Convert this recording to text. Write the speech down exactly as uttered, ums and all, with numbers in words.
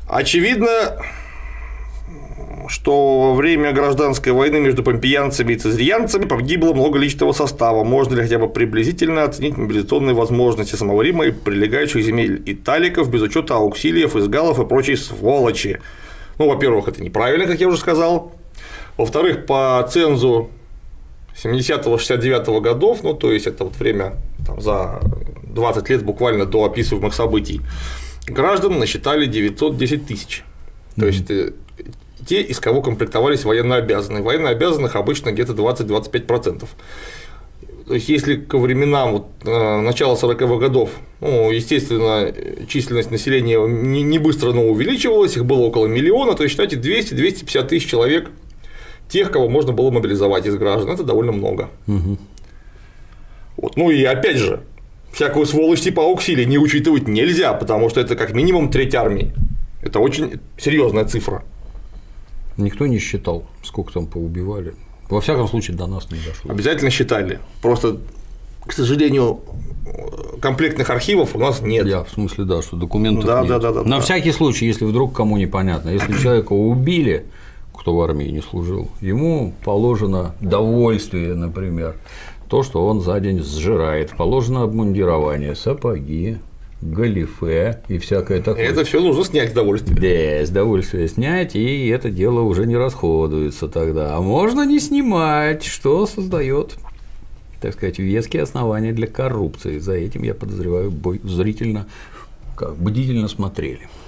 Очевидно, что во время гражданской войны между помпеянцами и цезрианцами погибло много личного состава. Можно ли хотя бы приблизительно оценить мобилизационные возможности самого Рима и прилегающих земель италиков без учета ауксилиев, изгалов и прочей сволочи? Ну, во-первых, это неправильно, как я уже сказал. Во-вторых, по цензу семидесятого — шестьдесят девятого годов, ну, то есть это вот время там, за двадцать лет буквально до описываемых событий, граждан насчитали девятьсот десять тысяч. Mm-hmm. То есть те, из кого комплектовались военнообязанные. Военнообязанных обычно где-то двадцать-двадцать пять процентов. То есть, если ко временам вот, начала сороковых годов, ну, естественно, численность населения не, не быстро, но увеличивалась, их было около миллиона, то есть, считайте, двести — двести пятьдесят тысяч человек, тех, кого можно было мобилизовать из граждан, это довольно много. Угу. Вот. Ну и опять же, всякую сволочь типа ауксилий не учитывать нельзя, потому что это как минимум треть армии. Это очень серьезная цифра. Никто не считал, сколько там поубивали. Во всяком случае, до нас не дошло. Обязательно считали. Просто, к сожалению, комплектных архивов у нас нет. Я, в смысле, да, что документов да, нет. Да, да, да, На да. всякий случай, если вдруг кому непонятно, если человека убили, кто в армии не служил, ему положено довольствие, например, то, что он за день сжирает, положено обмундирование, сапоги, галифе и всякое такое. Это все нужно снять с довольствия. Да, с довольствия снять, и это дело уже не расходуется тогда. А можно не снимать, что создает, так сказать, веские основания для коррупции. За этим, я подозреваю, зрительно, как бдительно смотрели.